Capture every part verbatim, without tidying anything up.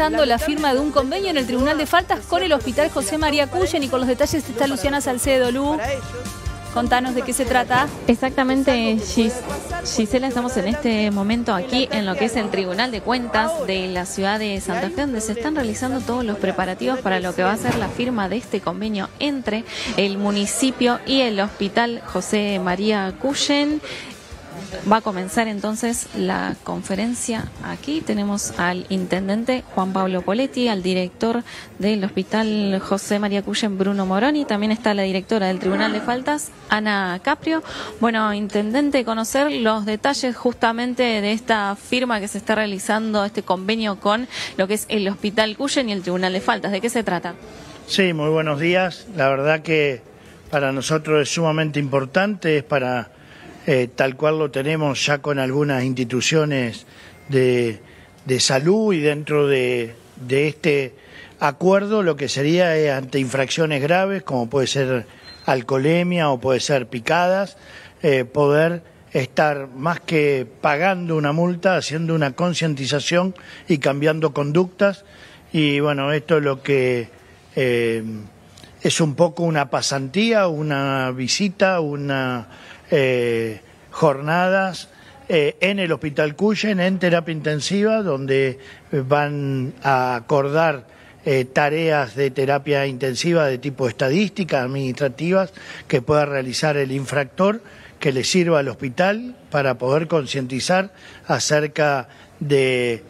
gestando la firma de un convenio en el Tribunal de Faltas con el Hospital José María Cullen, y con los detalles está Luciana Salcedo. Lu, contanos de qué se trata. Exactamente, Gis Gisela, estamos en este momento aquí en lo que es el Tribunal de Cuentas de la ciudad de Santa Fe, donde se están realizando todos los preparativos para lo que va a ser la firma de este convenio entre el municipio y el Hospital José María Cullen. Va a comenzar entonces la conferencia. Aquí tenemos al intendente Juan Pablo Poletti, al director del Hospital José María Cullen, Bruno Moroni. También está la directora del Tribunal de Faltas, Ana Caprio. Bueno, intendente, conocer los detalles justamente de esta firma que se está realizando, este convenio con lo que es el Hospital Cullen y el Tribunal de Faltas. ¿De qué se trata? Sí, muy buenos días. La verdad que para nosotros es sumamente importante, es para... Eh, tal cual lo tenemos ya con algunas instituciones de, de salud, y dentro de, de este acuerdo lo que sería es ante infracciones graves, como puede ser alcoholemia o puede ser picadas, eh, poder estar más que pagando una multa, haciendo una concientización y cambiando conductas. Y bueno, esto es lo que eh, es un poco una pasantía, una visita, una... Eh, jornadas eh, en el Hospital Cullen, en terapia intensiva, donde van a acordar eh, tareas de terapia intensiva de tipo estadística, administrativas, que pueda realizar el infractor, que le sirva al hospital para poder concientizar acerca de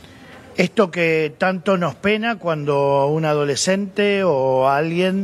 esto que tanto nos pena cuando un adolescente o alguien,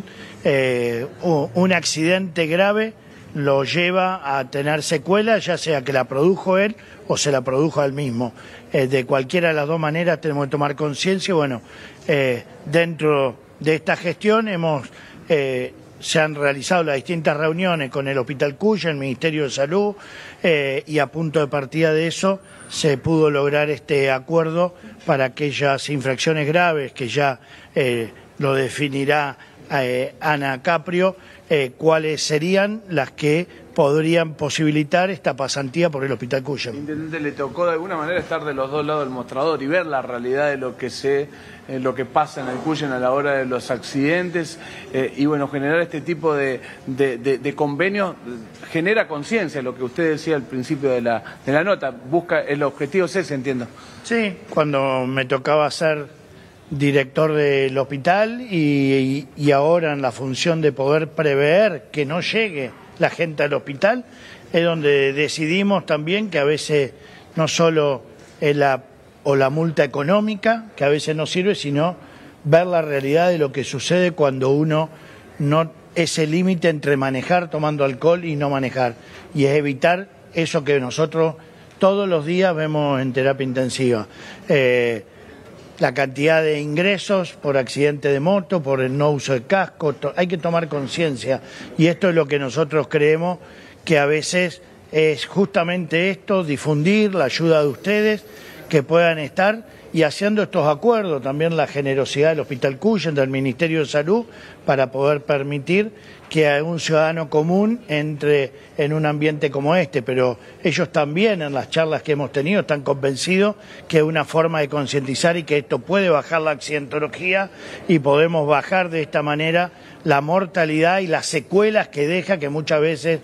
eh, un accidente grave, lo lleva a tener secuelas, ya sea que la produjo él o se la produjo a él mismo. Eh, de cualquiera de las dos maneras tenemos que tomar conciencia. Bueno, eh, dentro de esta gestión hemos, eh, se han realizado las distintas reuniones con el Hospital Cullen, el Ministerio de Salud, eh, y a punto de partida de eso se pudo lograr este acuerdo para aquellas infracciones graves que ya eh, lo definirá eh, Ana Caprio, Eh, cuáles serían las que podrían posibilitar esta pasantía por el Hospital Cullen. Intendente, le tocó de alguna manera estar de los dos lados del mostrador y ver la realidad de lo que se, eh, lo que pasa en el Cullen a la hora de los accidentes, eh, y bueno, generar este tipo de, de, de, de convenios genera conciencia, lo que usted decía al principio de la, de la nota, busca, el objetivo es ese, entiendo. Sí, cuando me tocaba ser director del hospital y, y ahora en la función de poder prever que no llegue la gente al hospital, es donde decidimos también que a veces no solo es la, o la multa económica, que a veces no sirve, sino ver la realidad de lo que sucede cuando uno no, ese límite entre manejar tomando alcohol y no manejar, y es evitar eso que nosotros todos los días vemos en terapia intensiva. Eh, La cantidad de ingresos por accidente de moto, por el no uso de casco, hay que tomar conciencia, y esto es lo que nosotros creemos que a veces es justamente esto, difundir la ayuda de ustedes, que puedan estar y haciendo estos acuerdos, también la generosidad del Hospital Cullen, del Ministerio de Salud, para poder permitir que un ciudadano común entre en un ambiente como este, pero ellos también en las charlas que hemos tenido están convencidos que es una forma de concientizar y que esto puede bajar la accidentología y podemos bajar de esta manera la mortalidad y las secuelas que deja, que muchas veces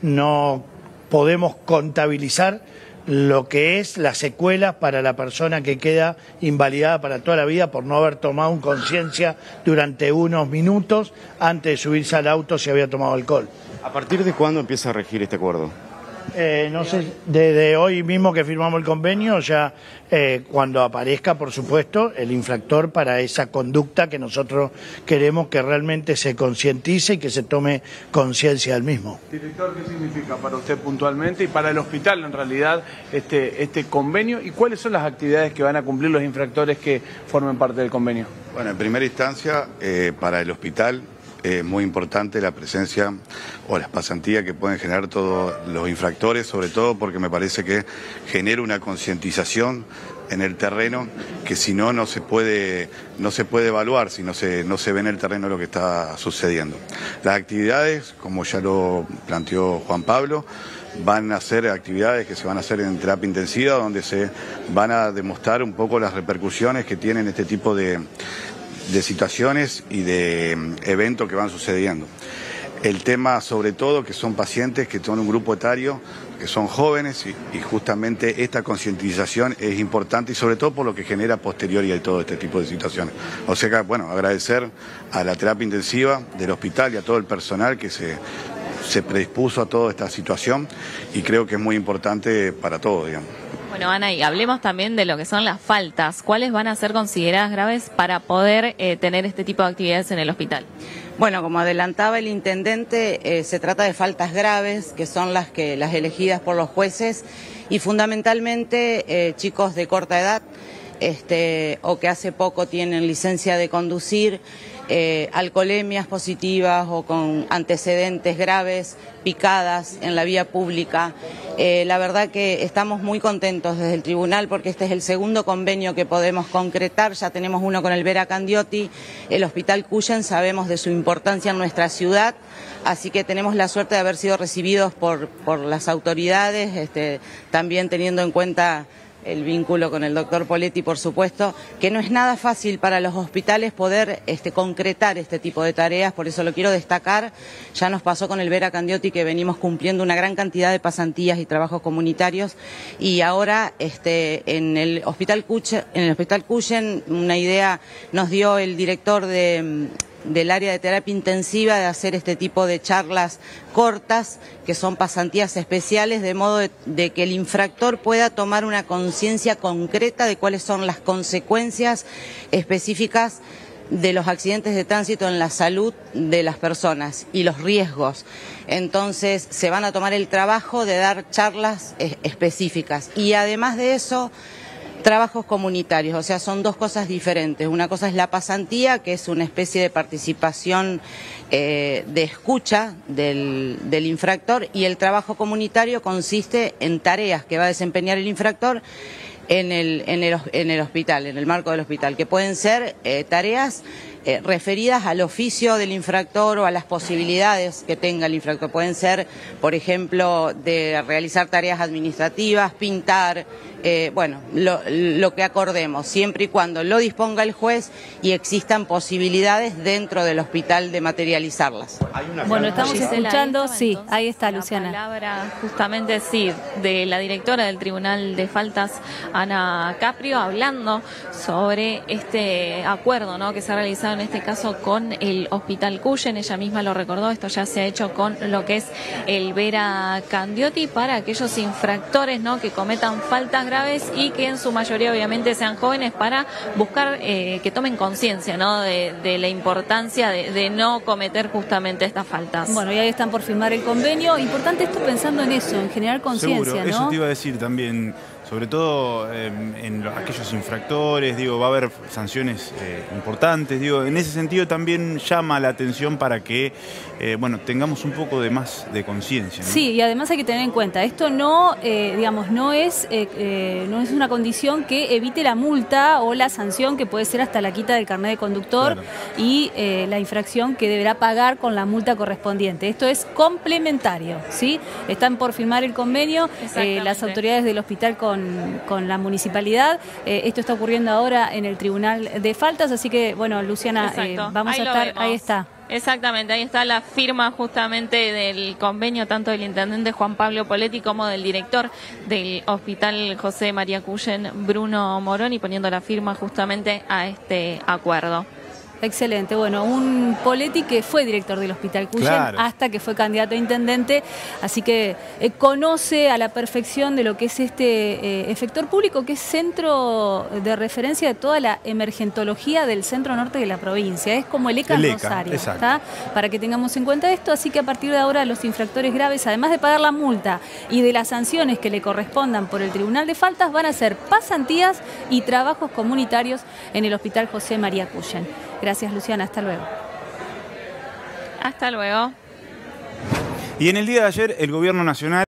no podemos contabilizar lo que es las secuelas para la persona que queda invalidada para toda la vida por no haber tomado conciencia durante unos minutos antes de subirse al auto si había tomado alcohol. ¿A partir de cuándo empieza a regir este acuerdo? Eh, no sé, desde hoy mismo que firmamos el convenio, ya eh, cuando aparezca, por supuesto, el infractor para esa conducta que nosotros queremos que realmente se concientice y que se tome conciencia del mismo. Director, ¿qué significa para usted puntualmente y para el hospital en realidad este, este convenio? ¿Y cuáles son las actividades que van a cumplir los infractores que formen parte del convenio? Bueno, en primera instancia, eh, para el hospital, es eh, muy importante la presencia o las pasantías que pueden generar todos los infractores, sobre todo porque me parece que genera una concientización en el terreno que si no, no se puede, no se puede evaluar, si no se, no se ve en el terreno lo que está sucediendo. Las actividades, como ya lo planteó Juan Pablo, van a hacer actividades que se van a hacer en terapia intensiva, donde se van a demostrar un poco las repercusiones que tienen este tipo de, de situaciones y de eventos que van sucediendo. El tema sobre todo que son pacientes que son un grupo etario, que son jóvenes y, y justamente esta concientización es importante y sobre todo por lo que genera posterior y todo este tipo de situaciones. O sea que, bueno, agradecer a la terapia intensiva del hospital y a todo el personal que se, se predispuso a toda esta situación y creo que es muy importante para todos, digamos. Bueno, Ana, y hablemos también de lo que son las faltas. ¿Cuáles van a ser consideradas graves para poder eh, tener este tipo de actividades en el hospital? Bueno, como adelantaba el intendente, eh, se trata de faltas graves, que son las que las elegidas por los jueces, y fundamentalmente eh, chicos de corta edad, este, o que hace poco tienen licencia de conducir, eh, alcoholemias positivas o con antecedentes graves, picadas en la vía pública. Eh, la verdad que estamos muy contentos desde el tribunal porque este es el segundo convenio que podemos concretar. Ya tenemos uno con el Vera Candioti, el Hospital Cuyen, sabemos de su importancia en nuestra ciudad, así que tenemos la suerte de haber sido recibidos por, por las autoridades, este, también teniendo en cuenta el vínculo con el doctor Poletti, por supuesto, que no es nada fácil para los hospitales poder este, concretar este tipo de tareas, por eso lo quiero destacar. Ya nos pasó con el Vera Candioti que venimos cumpliendo una gran cantidad de pasantías y trabajos comunitarios y ahora este, en el Hospital Cuyen, en el Hospital Cuyen una idea nos dio el director de... del área de terapia intensiva de hacer este tipo de charlas cortas, que son pasantías especiales, de modo de, de que el infractor pueda tomar una conciencia concreta de cuáles son las consecuencias específicas de los accidentes de tránsito en la salud de las personas y los riesgos. Entonces se van a tomar el trabajo de dar charlas eh, específicas y además de eso trabajos comunitarios, o sea, son dos cosas diferentes. Una cosa es la pasantía, que es una especie de participación eh, de escucha del, del infractor, y el trabajo comunitario consiste en tareas que va a desempeñar el infractor en el, en el, en el hospital, en el marco del hospital, que pueden ser eh, tareas eh, referidas al oficio del infractor o a las posibilidades que tenga el infractor. Pueden ser, por ejemplo, de realizar tareas administrativas, pintar, eh, bueno, lo, lo que acordemos, siempre y cuando lo disponga el juez y existan posibilidades dentro del hospital de materializarlas. Bueno, estamos Gisela, escuchando, ahí estaba, sí, entonces, ahí está la Luciana. palabra justamente, sí, de la directora del Tribunal de Faltas, Ana Caprio, hablando sobre este acuerdo, ¿no?, que se ha realizado en este caso con el Hospital Cuyen. Ella misma lo recordó, esto ya se ha hecho con lo que es el Vera Candioti para aquellos infractores, ¿no?, que cometan faltas graves y que en su mayoría obviamente sean jóvenes, para buscar eh, que tomen conciencia, ¿no?, de, de la importancia de, de no cometer justamente estas faltas. Bueno, y ahí están por firmar el convenio. Importante esto pensando en eso, en generar conciencia, ¿no? Eso te iba a decir también, sobre todo eh, en los, aquellos infractores, digo, va a haber sanciones eh, importantes, digo, en ese sentido también llama la atención para que, eh, bueno, tengamos un poco de más de conciencia, ¿no? Sí, y además hay que tener en cuenta, esto no, eh, digamos, no es, eh, eh, no es una condición que evite la multa o la sanción, que puede ser hasta la quita del carnet de conductor, claro, y eh, la infracción que deberá pagar con la multa correspondiente. Esto es complementario, ¿sí? Están por firmar el convenio eh, las autoridades del hospital con Con, con la municipalidad. Eh, esto está ocurriendo ahora en el Tribunal de Faltas, así que, bueno, Luciana, eh, vamos ahí a estar, ahí está. Exactamente, ahí está la firma justamente del convenio, tanto del intendente Juan Pablo Poletti como del director del Hospital José María Cuyen, Bruno Moroni, poniendo la firma justamente a este acuerdo. Excelente, bueno, un Poletti que fue director del Hospital Cuyen, claro, hasta que fue candidato a intendente, así que eh, conoce a la perfección de lo que es este eh, efector público, que es centro de referencia de toda la emergentología del centro norte de la provincia, es como el ECA, el ECA Rosario, ¿está? Para que tengamos en cuenta esto, así que a partir de ahora los infractores graves, además de pagar la multa y de las sanciones que le correspondan por el Tribunal de Faltas, van a hacer pasantías y trabajos comunitarios en el Hospital José María Cuyen. Gracias, Luciana. Hasta luego. Hasta luego. Y en el día de ayer, el Gobierno Nacional